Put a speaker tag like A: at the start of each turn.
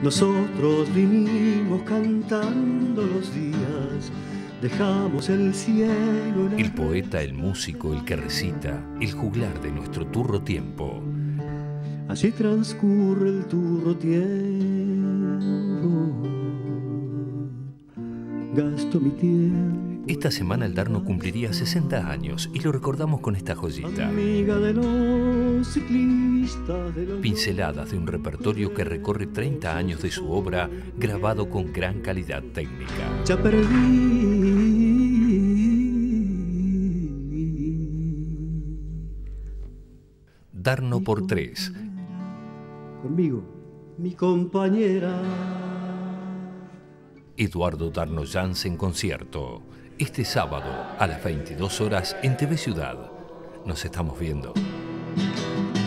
A: Nosotros vinimos cantando los días, dejamos el cielo.
B: El poeta, el músico, el que recita, el juglar de nuestro turro tiempo.
A: Así transcurre el turro tiempo. Gasto mi tiempo.
B: Esta semana el Darno cumpliría 60 años y lo recordamos con esta joyita.
A: Amiga de los ciclistas, de los...
B: Pinceladas de un repertorio que recorre 30 años de su obra, grabado con gran calidad técnica.
A: Ya perdí.
B: Darno por 3.
A: Conmigo, mi compañera.
B: Eduardo Darno Jans en concierto. Este sábado a las 22 horas en TV Ciudad. Nos estamos viendo.